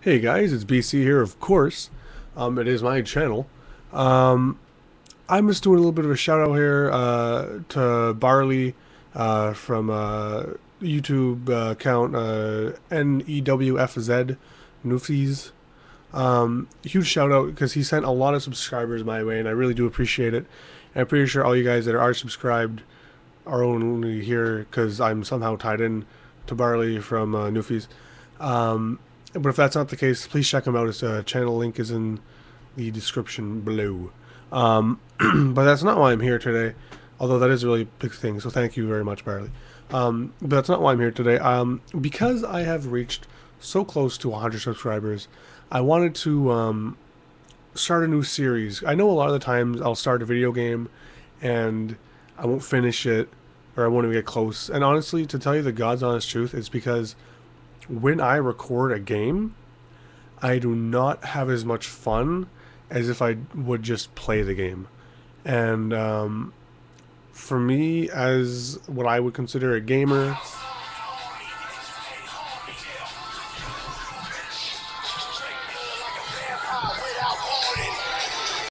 Hey guys, it's BC here, of course. It is my channel. Um, I'm just doing a little bit of a shout out here to Barley from YouTube account NEWFZ Newfies. Huge shout out because he sent a lot of subscribers my way, and I really do appreciate it. And I'm pretty sure all you guys that are subscribed are only here because I'm somehow tied in to Barley from Newfies. But if that's not the case, please check him out. His channel link is in the description below. But that's not why I'm here today, although that is a really big thing. So thank you very much, Barley. But that's not why I'm here today. Because I have reached so close to 100 subscribers, I wanted to start a new series. I know a lot of the times I'll start a video game and I won't finish it or I won't even get close. And honestly, to tell you the God's honest truth, it's because when I record a game, I do not have as much fun as if I would just play the game. And for me, as what I would consider a gamer,